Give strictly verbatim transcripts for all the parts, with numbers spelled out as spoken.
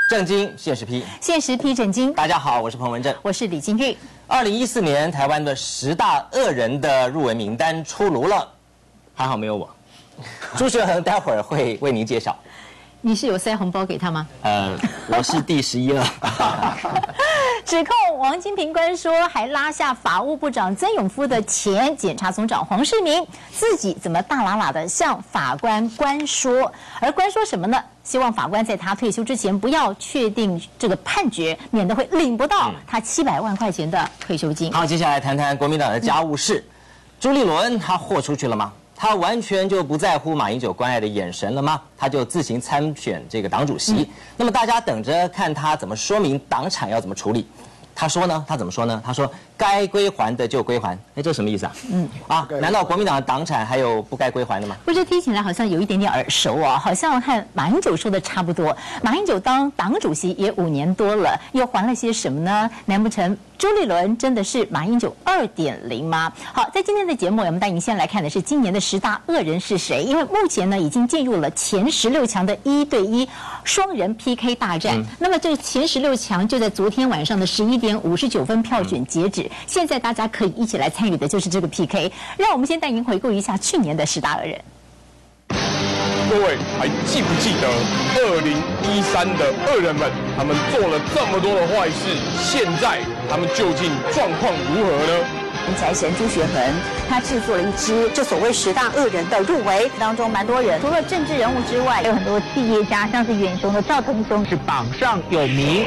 正经现实批， 现实批正经。 大家好，我是彭文正， 我是李金玉。 二零一四年台湾的十大恶人的入围名单出炉了，还好没有我。朱学恒待会儿会为您介绍。 你是有塞红包给他吗？ 呃，我是第十一了。 指控王金平官说，还拉下法务部长曾永夫的前检察总长黄世明，自己怎么大喇喇的向法官官说？而官说什么呢？希望法官在他退休之前不要确定这个判决，免得会领不到他七百万块钱的退休金。 好，接下来谈谈国民党的家务事。朱立伦他豁出去了吗？他完全就不在乎马英九关爱的眼神了吗？他就自行参选这个党主席。嗯、那么大家等着看他怎么说明党产要怎么处理。他说呢？他怎么说呢？他说该归还的就归还。哎，这什么意思啊？嗯，啊，难道国民党的党产还有不该归还的吗？ 不是，听起来好像有一点点耳熟哦，好像和马英九说的差不多。马英九当党主席也五年多了，又还了些什么呢？难不成朱立伦真的是马英九 二点零 吗？好，在今天的节目，我们带您先来看的是今年的十大恶人是谁？因为目前呢已经进入了前十六强的一对一双人 P K 大战。嗯、那么这个前十六强就在昨天晚上的十一点五十九分票选截止。嗯、现在大家可以一起来参与的就是这个 P K。让我们先带您回顾一下去年的十大恶人。 各位还记不记得二零一三的恶人们，他们做了这么多的坏事，现在他们究竟状况如何呢？ 财神朱学恒，他制作了一支这所谓十大恶人的入围当中，蛮多人，除了政治人物之外，有很多企业家，像是远雄的赵腾松是榜上有名。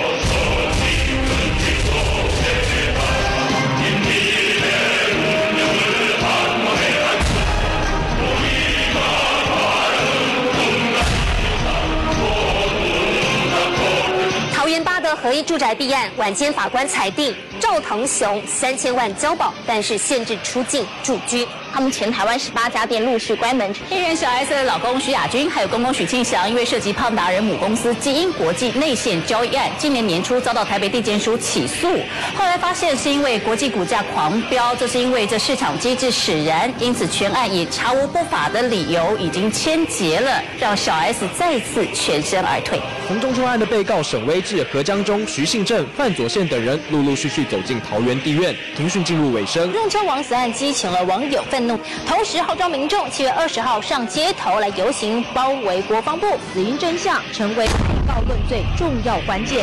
合一住宅弊案，晚间法官裁定赵腾雄三千万交保，但是限制出境驻居。他们全台湾十八家店陆续关门。 艺人小 S 的老公徐亚军，还有公公许庆祥，因为涉及胖达人母公司基因国际内线交易案，今年年初遭到台北地检署起诉。后来发现是因为国际股价狂飙，这是因为这市场机制使然，因此全案以查无不法的理由已经签结了，让小 S 再次全身而退。 洪仲秋案的被告沈威志、何江忠、徐信正、范左宪等人陆陆续续走进桃园地院，庭讯进入尾声。 用车王死案激起了网友愤怒，同时号召民众七月二十号上街头来游行，包围国防部，死因真相成为被告论罪重要关键。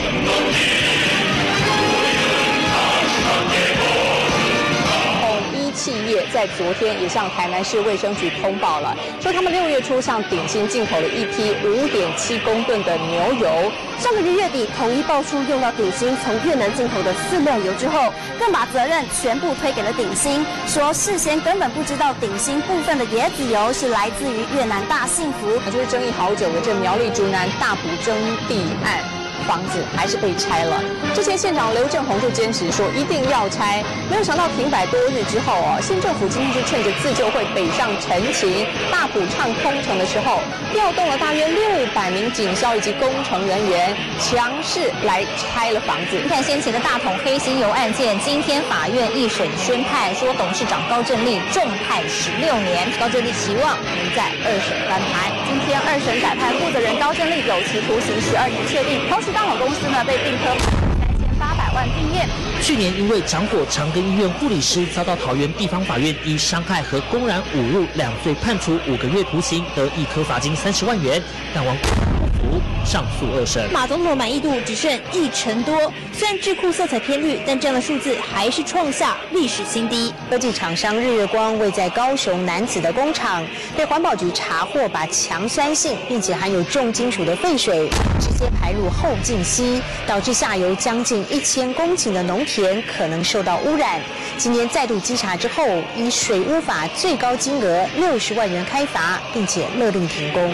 企业在昨天也向台南市卫生局通报了，说他们六月初向鼎新进口了一批五点七公吨的牛油。 上个月月底，统一爆出用到鼎新从越南进口的饲料油之后，更把责任全部推给了鼎新，说事先根本不知道鼎新部分的椰子油是来自于越南大幸福。 就是争议好久的这苗栗竹南大埔征地案。房子还是被拆了。之前县长刘正宏就坚持说一定要拆，没有想到停摆多日之后哦，县政府今天就趁着自救会北上陈情、大埔畅空城的时候，调动了大约六百名警消以及工程人员，强势来拆了房子。 你看先前的大统黑心油案件，今天法院一审宣判说董事长高正立重判十六年，高正立期望能在二审翻盘。今天二审改判负责人高正立有期徒刑十二年确定，同时当好公司呢被并科三千八百万定谳。 去年因为掌火长庚医院护理师遭到桃园地方法院以伤害和公然侮辱两罪判处五个月徒刑，得一科罚金三十万元，但王不服上诉二审。 马总统满意度只剩一成多，虽然智库色彩偏绿，但这样的数字还是创下历史新低。 科技厂商日月光位在高雄楠梓的工厂被环保局查获，把强酸性并且含有重金属的废水直接排入后进溪，导致下游将近一千公顷的农田可能受到污染。今年再度稽查之后，以水污法最高金额六十万元开罚，并且勒令停工。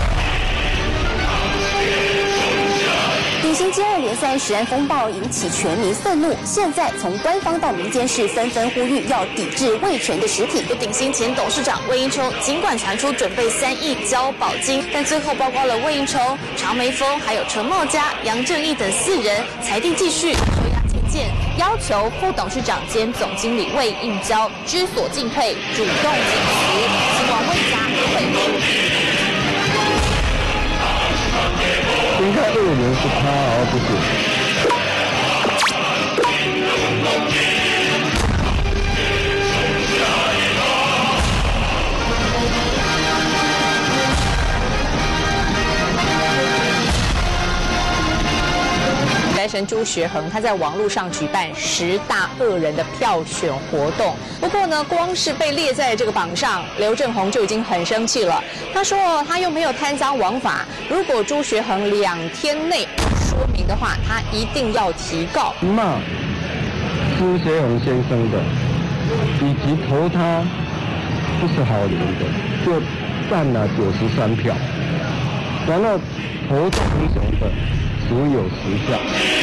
鼎新接二连三食安风暴引起全民愤怒，现在从官方到民间是纷纷呼吁要抵制味全的食品。鼎新前董事长魏应充尽管传出准备三亿交保金，但最后包括了魏应充、常梅峰还有陈茂佳、杨正义等四人，裁定继续收押禁见，要求副董事长兼总经理魏应交知所进退，主动请辞，希望魏家退出。 应该二年是他而不是。 财神朱学恒，他在网络上举办十大恶人的票选活动。不过呢，光是被列在这个榜上，刘正宏就已经很生气了。他说他又没有贪赃枉法，如果朱学恒两天内说明的话，他一定要提告。 骂朱学恒先生的，以及投他不是好人的，就占了九十三票，然后投朱学恒的只有十票。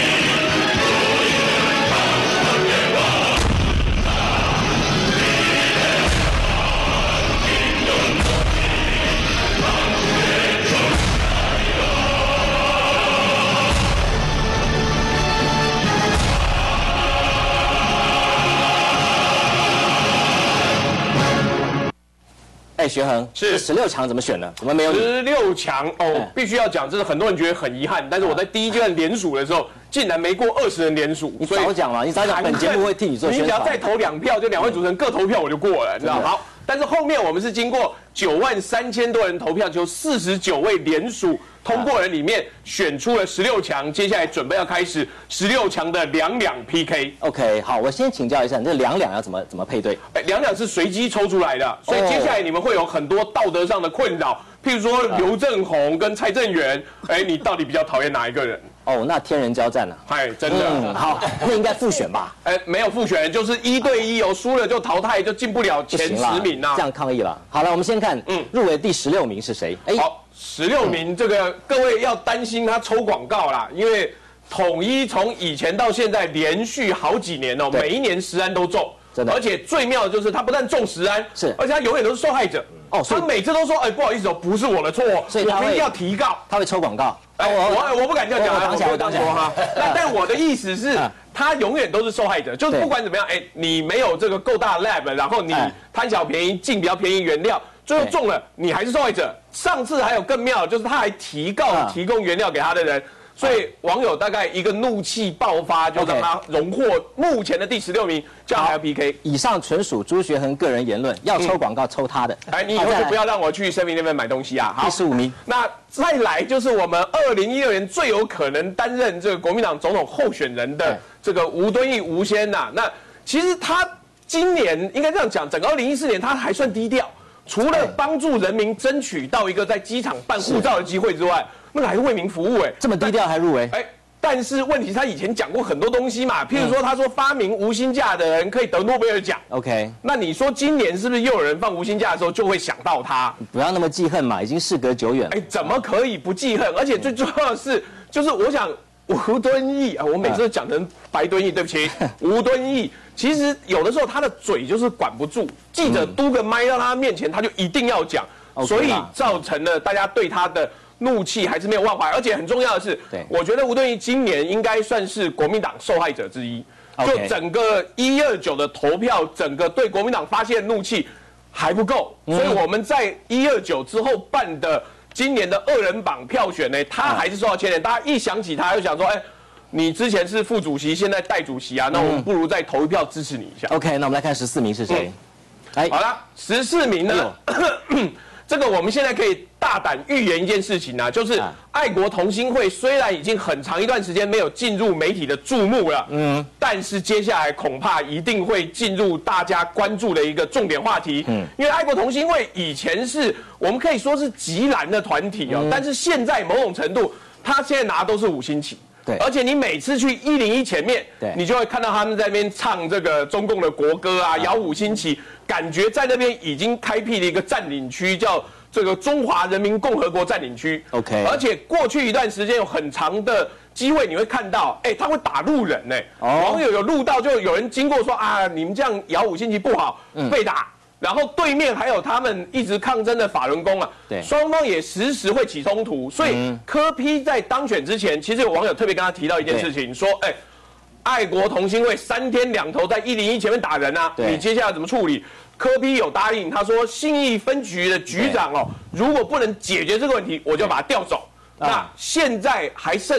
哎，学恒是十六强怎么选的？我们没有十六强哦，必须要讲，这是很多人觉得很遗憾。但是我在第一阶段联署的时候，竟然没过二十人联署。 你早讲嘛，你早讲，本节目会替你做宣传。 你只要再投两票，就两位主持人各投票，我就过了，你知道吗？好，但是后面我们是经过九万三千多人投票，就四十九位联署通过人里面选出了十六强，接下来准备要开始十六强的两两 P K。OK， 好，我先请教一下，你这两两要怎么怎么配对？ 哎，两两是随机抽出来的，所以接下来你们会有很多道德上的困扰，譬如说刘正宏跟蔡正元，哎，你到底比较讨厌哪一个人？ 哦，那天人交战了。 哎，真的。 嗯，好，那应该复选吧？ 哎，没有复选，就是一对一哦，输了就淘汰，就进不了前十名啊。 这样抗议了。好了，我们先看，嗯，入围第十六名是谁？ 哎，好，十六名，这个各位要担心他抽广告啦，因为统一从以前到现在连续好几年哦，每一年食安都中。真的，而且最妙的就是他不但中食安，是，而且他永远都是受害者。哦，他每次都说，哎，不好意思哦，不是我的错，所以他一定要提告， 他会抽广告。 哎，我我不敢这样讲，我不会这样说哈。那但我的意思是，他永远都是受害者，就是不管怎么样，哎，你没有这个够大的 lab， 然后你贪小便宜进比较便宜原料，最后中了，你还是受害者。上次还有更妙，就是他还提告提供原料给他的人。所以网友大概一个怒气爆发，就让他荣获目前的第十六名，这样还要 P K。 以上纯属朱学恒个人言论，要抽广告抽他的。 哎，你以后就不要让我去 seven 那边买东西啊。 第十五名， 那再来就是我们二零一六年最有可能担任这个国民党总统候选人的这个吴敦义吴先呐。那其实他今年应该这样讲，整个二零一四年他还算低调，除了帮助人民争取到一个在机场办护照的机会之外。那个还是为民服务哎， 这么低调还入围哎，但是问题是他以前讲过很多东西嘛，譬如说他说发明无薪假的人可以得诺贝尔奖 ，OK， 那你说今年是不是又有人放无薪假的时候就会想到他？ 不要那么记恨嘛，已经事隔久远了。 哎，怎么可以不记恨？而且最重要的是，就是我想吴敦义啊，我每次都讲成白敦义，对不起，吴敦义。其实有的时候他的嘴就是管不住，记者嘟个麦到他面前，他就一定要讲，所以造成了大家对他的怒气还是没有忘怀。而且很重要的是，我觉得吴敦义今年应该算是国民党受害者之一。就整个一二九的投票，整个对国民党发泄怒气还不够，所以我们在一二九之后办的今年的二人榜票选呢，他还是受到牵连。大家一想起他，就想说，哎，你之前是副主席，现在代主席啊，那我们不如再投一票支持你一下。 OK， 那我们来看十四名是谁？ 哎，好了，十四名呢？这个我们现在可以大胆预言一件事情啊，就是爱国同心会虽然已经很长一段时间没有进入媒体的注目了，嗯，但是接下来恐怕一定会进入大家关注的一个重点话题，嗯，因为爱国同心会以前是我们可以说是极蓝的团体哦，但是现在某种程度，他现在拿的都是五星旗。对，而且你每次去一零一前面，对，你就会看到他们在那边唱这个中共的国歌啊，摇五星旗，感觉在那边已经开辟了一个占领区，叫这个中华人民共和国占领区。OK， 而且过去一段时间有很长的机会，你会看到，哎，他会打路人呢、欸，哦、网友有录到，就有人经过说啊，你们这样摇五星旗不好，嗯、被打。然后对面还有他们一直抗争的法轮功啊，对，双方也时时会起冲突，所以柯 P 在当选之前，其实有网友特别跟他提到一件事情，说，哎，爱国同心会三天两头在一零一前面打人啊，你接下来怎么处理？柯 P 有答应，他说信义分局的局长哦，如果不能解决这个问题，我就把他调走。那现在还剩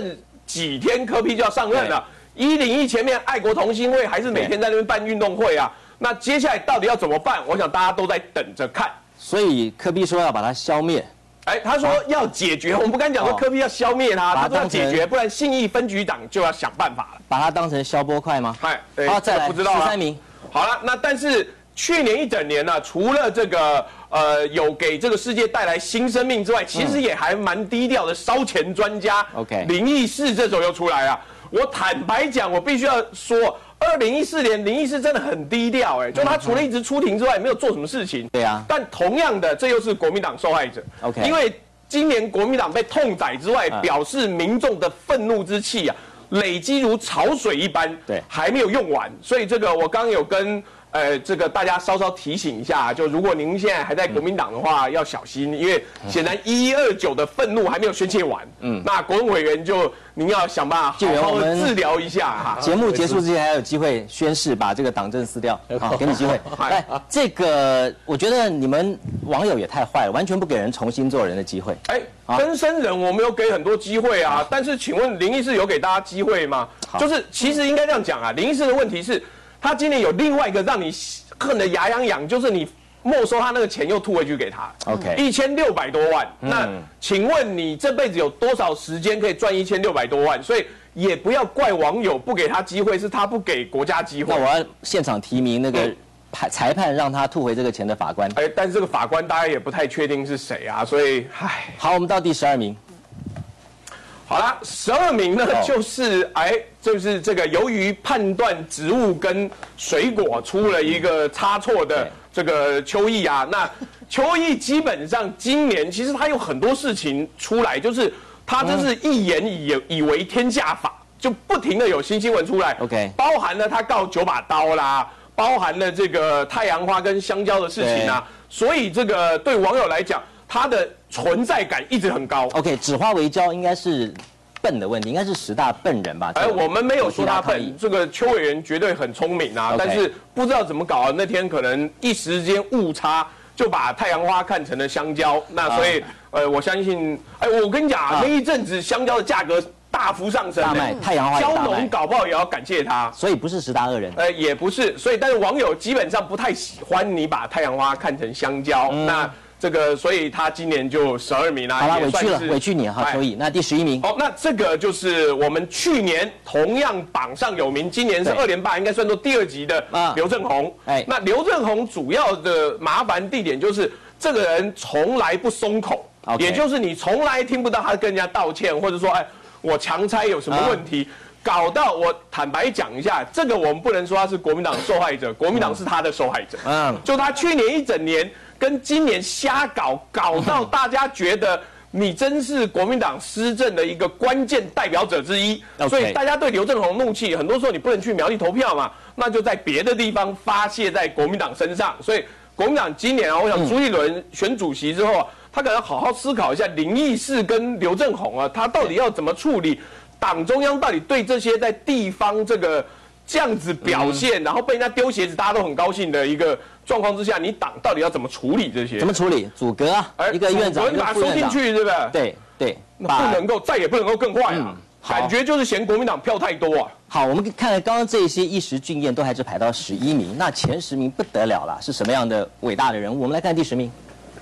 几天柯 P 就要上任了。一零一前面爱国同心会还是每天在那边办运动会啊？那接下来到底要怎么办？我想大家都在等着看。 所以柯 P 说要把它消灭。 哎，他说要解决，我们不敢讲说柯 P 要消灭他，他说要解决，不然信义分局长就要想办法了。 把它当成消波块吗？ 嗨， 好，再来不知道十三名。 好了，那但是去年一整年呢、啊，除了这个呃有给这个世界带来新生命之外，其实也还蛮低调的烧钱专家。 OK， 林义士这时候又出来了。我坦白讲，我必须要说，二零一四年林义士真的很低调，哎，就他除了一直出庭之外，没有做什么事情。 对啊。 但同样的，这又是国民党受害者。 OK， 因为今年国民党被痛宰之外，表示民众的愤怒之气啊，累积如潮水一般， 对， 还没有用完。所以这个我刚刚有跟。呃，这个大家稍稍提醒一下，就如果您现在还在国民党的话，要小心，因为显然一一二九的愤怒还没有宣泄完。嗯，那国文委员就您要想办法好好的治疗一下哈。 节目结束之前还有机会宣誓把这个党政撕掉，好，给你机会。来，这个我觉得你们网友也太坏了，完全不给人重新做人的机会。 哎，更生人我们有给很多机会啊，但是请问林义士有给大家机会吗？就是其实应该这样讲啊，林义士的问题是。他今年有另外一个让你恨得牙痒痒，就是你没收他那个钱又吐回去给他 ，OK， 一千六百多万。嗯、那请问你这辈子有多少时间可以赚一千六百多万？所以也不要怪网友不给他机会，是他不给国家机会。 那我要现场提名那个裁裁判让他吐回这个钱的法官。 哎，但是这个法官大家也不太确定是谁啊，所以唉。 好，我们到第十二名。 好啦，十二名呢，就是哎，就是这个由于判断植物跟水果出了一个差错的这个邱毅啊，那邱毅基本上今年其实他有很多事情出来，就是他真是一言以以为天下法，就不停的有新新闻出来。 OK， 包含了他告九把刀啦，包含了这个太阳花跟香蕉的事情啊，所以这个对网友来讲。他的存在感一直很高。 OK， 指花为交应该是笨的问题，应该是十大笨人吧？ 哎，我们没有说他笨，这个邱委员绝对很聪明啊， okay， 但是不知道怎么搞啊，那天可能一时间误差就把太阳花看成了香蕉，那所以、啊、呃，我相信，哎，我跟你讲啊，啊那一阵子香蕉的价格大幅上升， 大卖太阳花， 蕉农搞不好也要感谢他， 所以不是十大恶人， 呃，也不是，所以但是网友基本上不太喜欢你把太阳花看成香蕉，嗯、那。这个，所以他今年就十二名啦。 好了，委屈了，委屈你哈，邱毅。那第十一名。 好，那这个就是我们去年同样榜上有名，今年是二连霸，应该算作第二级的刘正宏。哎，那刘正宏主要的麻烦地点就是这个人从来不松口，也就是你从来听不到他跟人家道歉，或者说，哎，我强拆有什么问题。搞到我坦白讲一下，这个我们不能说他是国民党受害者，国民党是他的受害者。嗯，就他去年一整年。跟今年瞎搞，搞到大家觉得你真是国民党施政的一个关键代表者之一， okay， 所以大家对刘正宏怒气，很多时候你不能去苗栗投票嘛，那就在别的地方发泄在国民党身上。所以国民党今年啊，我想朱立伦选主席之后啊，他可能好好思考一下林义士跟刘正宏啊，他到底要怎么处理，党中央到底对这些在地方这个这样子表现，嗯、然后被人家丢鞋子，大家都很高兴的一个。状况之下，你党到底要怎么处理这些？ 怎么处理？阻隔啊，一个院长，一个把他收进去，对不对？ 对对， 不能够，再也不能够更坏啊！嗯、感觉就是嫌国民党票太多啊。 好，我们看了刚刚这些一时俊彦都还是排到十一名，那前十名不得了了，是什么样的伟大的人物？我们来看第十名。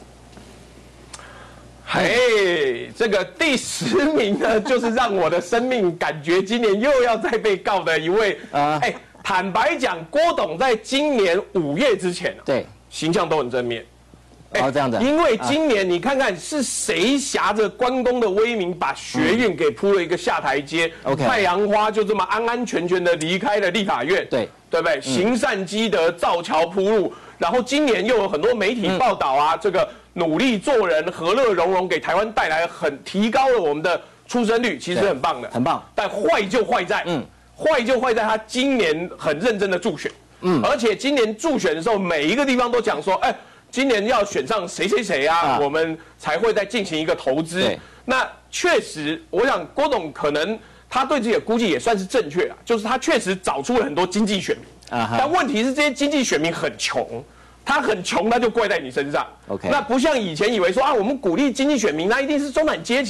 嘿，这个第十名呢，就是让我的生命感觉今年又要再被告的一位啊，哎。坦白讲，郭董在今年五月之前、啊， 对形象都很正面。 哦、欸，这样子。 因为今年你看看是谁挟着关公的威名，把学运给铺了一个下台阶。OK，、嗯、太阳花就这么安安全全的离开了立法院。对，对不对？嗯、行善积德，造桥铺路。然后今年又有很多媒体报道啊，嗯、这个努力做人，和乐融融，给台湾带来很提高了我们的出生率，其实很棒的， 很棒。 但坏就坏在，嗯。坏就坏在他今年很认真的助选，嗯，而且今年助选的时候，每一个地方都讲说，哎，今年要选上谁谁谁啊，啊我们才会再进行一个投资。那确实，我想郭董可能他对自己的估计也算是正确啊，就是他确实找出了很多经济选民，啊、但问题是这些经济选民很穷，他很穷，他就怪在你身上。OK， 那不像以前以为说啊，我们鼓励经济选民，那一定是中产阶级。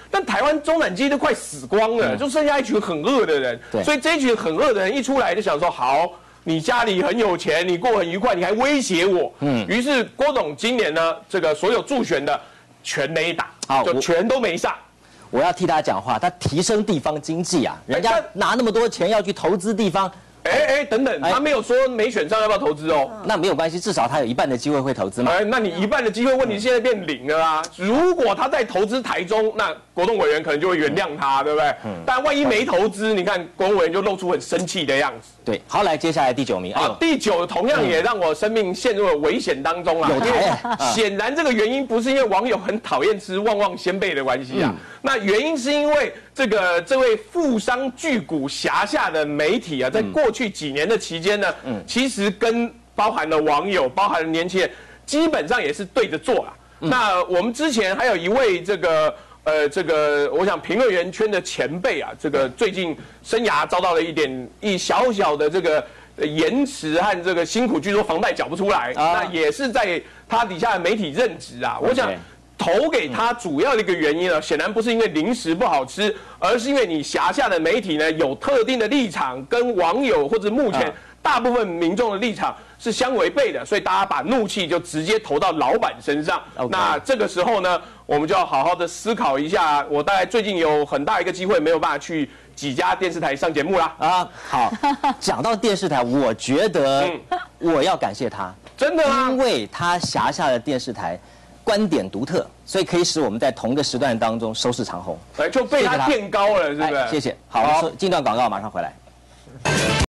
但台湾中产阶级都快死光了，就剩下一群很饿的人。所以这一群很饿的人一出来就想说，好，你家里很有钱，你过很愉快，你还威胁我。嗯。于是郭董今年呢，这个所有助选的全雷打，就全都没上。 我要替他讲话，他提升地方经济啊，人家拿那么多钱要去投资地方。 哎哎，等等，他没有说没选上要不要投资哦。 那没有关系，至少他有一半的机会会投资嘛。 哎，那你一半的机会，问题现在变零了啊。如果他在投资台中，那国栋委员可能就会原谅他，对不对？嗯。但万一没投资，你看国栋委员就露出很生气的样子。 对，好，来接下来第九名。 啊，第九同样也让我生命陷入了危险当中啊。因为显然这个原因不是因为网友很讨厌吃旺旺仙贝的关系啊。那原因是因为这个这位富商巨贾辖下的媒体啊，在过去几年的期间呢，嗯，其实跟包含了网友、包含了年轻人，基本上也是对着做啦。嗯、那我们之前还有一位这个呃这个，我想评论员圈的前辈啊，这个最近生涯遭到了一点一小小的这个延迟和这个辛苦，据说房贷缴不出来，啊、那也是在他底下的媒体任职啊，我想。投给他主要的一个原因呢，显然不是因为零食不好吃，而是因为你辖下的媒体呢有特定的立场，跟网友或者目前大部分民众的立场是相违背的，所以大家把怒气就直接投到老板身上。Okay. 那这个时候呢，我们就要好好的思考一下。我大概最近有很大一个机会没有办法去几家电视台上节目啦。啊， 好，讲到电视台，我觉得我要感谢他， 真的吗？ 因为他辖下的电视台。观点独特，所以可以使我们在同个时段当中收视长虹， 哎，就被他垫高了，是不是？ 谢谢。好，进段广告，马上回来。